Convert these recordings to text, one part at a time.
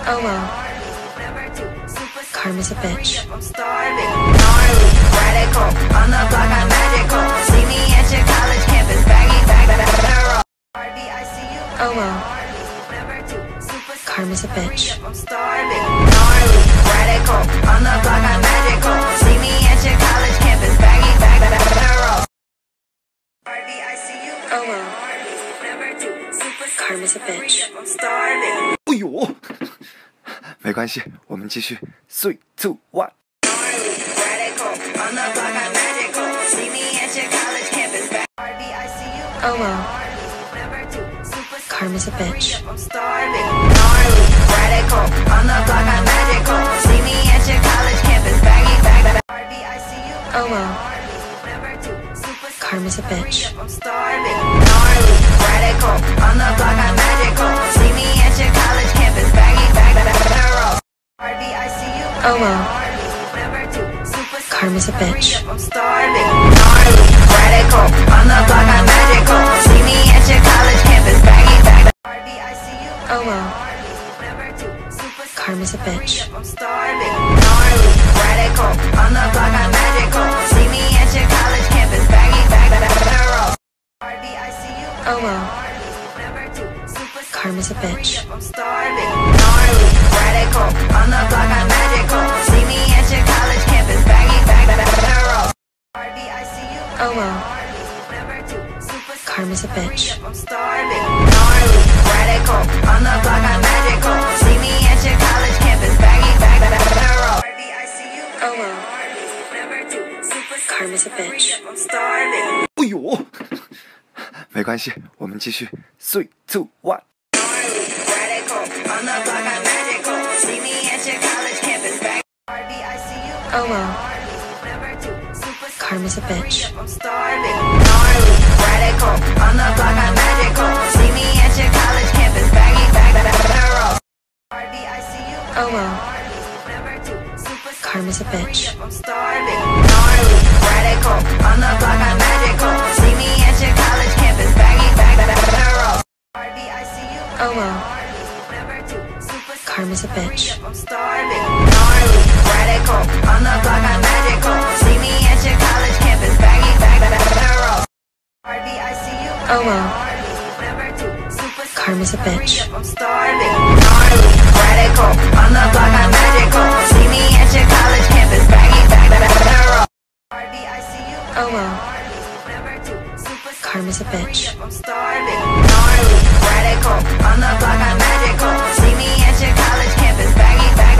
Oh well. Karma's a bitch. I'm starving, gnarly, radical. On the block, I'm magical. See me at your college campus, baggy bag, barrel. Oh well. Karma's a bitch. I'm starving, gnarly, radical. On the block, I'm magical. See me at your college campus, baggy bag, barrel. Oh well. Karma's a bitch. I'm starving. 哎呦，没关系，我们继续。3、2、1。 On the block, I'm magical. See me at your college campus, Oh well. Karma's a bitch. I'm starving, gnarly, radical. On the block, I'm magical. See me at your college campus, baggy bag. Oh well. Karma's a bitch. I'm starving, gnarly, radical. On the block, I'm magical. See me at your college campus, baggy bag. Oh well. Karma's a bitch. I'm starving, gnarly, radical. On the block, I'm magical. See me at your college campus, baggy bag. Oh well. Karma's a bitch. I'm starving, gnarly, radical. On the block, I'm magical. See me at your college campus, baggy bag. Oh well. Karma's a bitch. I'm starving, gnarly, radical. On the block, I'm magical. See me at your college campus, baggy bag. Oh well. Karma's a bitch. I'm starving, gnarly, radical. On the block, I'm magical. See me at your college campus, baggy bag. Oh well. Karma's a bitch. I'm starving. 哎呦，没关系，我们继续。3、2、1。 Radical. On the block, I'm magical. See me at your college campus, baggy. Oh well. Karma's a bitch. I'm starving, gnarly, radical. On the block, I'm magical. See me at your college campus, baggy bag. Oh well. Karma's a bitch. I'm starving, gnarly, radical. On the block, I'm magical. See me at your college campus, baggy bag. Oh well. Karma's a bitch. I'm starving, gnarly, radical. On the block, I'm magical. See me at your college campus, baggy bag. Oh well. Karma's a bitch. I'm starving, gnarly, radical. On the block, I'm magical. See me at your college campus, baggy bag. Oh well. Karma's a bitch. I'm starving, gnarly, radical. On the block, I'm magical. See me at your college campus, baggy bag.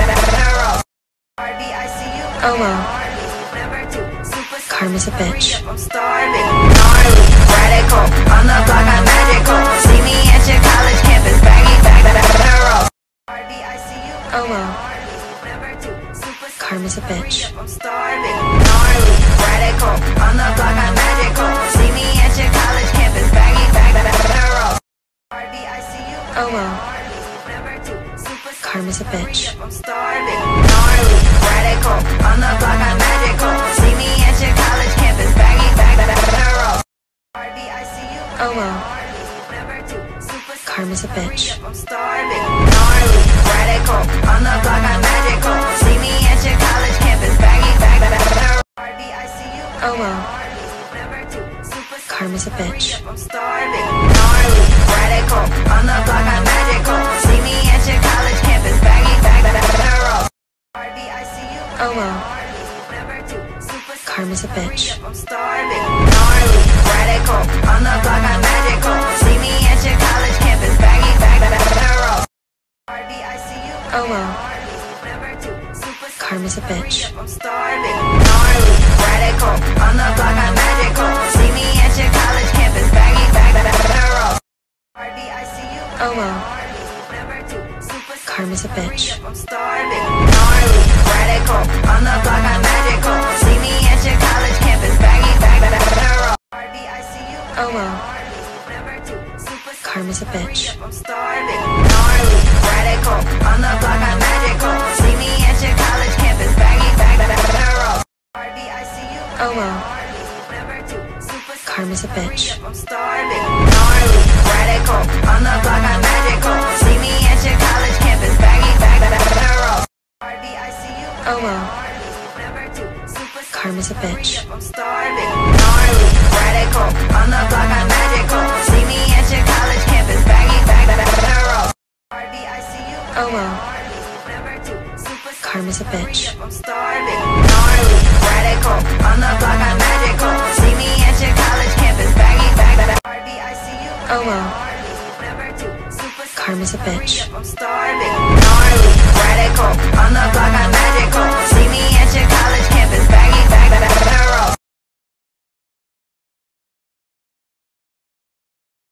Oh well. Karma's a bitch. I'm starving, gnarly, radical. On the block, I'm magical. See me at your college campus, baggy bag. Oh well. Karma's a bitch. I'm starving, gnarly, radical. On the block, I'm magical. See me at your college campus, baggy bag. Oh well. Karma's a bitch. I'm starving, gnarly, radical. On the block, I'm magical. See me at your college campus, baggy bag. Oh well. Karma's a bitch. I'm starving, gnarly, radical. On the block, I'm magical. See me at your college campus, baggy bag. Oh well. Karma's a bitch. I'm starving, gnarly, radical. On the block, I'm magical. See me at your college campus, baggy bag. Oh well. Karma's a bitch. I'm starving, gnarly, radical. On the block, I'm magical. See me at your college campus, baggy bag. Oh well. Karma's a bitch. I'm starving, gnarly, radical. On the block, I'm magical. See me at your college campus, baggy bag. Oh well. Karma's a bitch. I'm starving, gnarly, radical. On the block, I'm magical. See me at your college campus, baggy bag. Oh well. Karma's a bitch. I'm starving, gnarly, radical. On the block, I'm magical. See me at your college campus, baggy bag. Oh well. Karma's a bitch. I'm starving, gnarly, radical. On the block, I'm magical. See me at your college campus, baggy bag. Oh well. Karma's a bitch. I'm starving. Gnarly, radical. On the block, I'm magical. See me at your college campus, baggy bag, barrel. Oh well. Karma's a bitch. I'm starving. Gnarly, radical. On the block, I'm magical. See me at your college campus, baggy bag, Oh well. Karma's a bitch. I'm starving.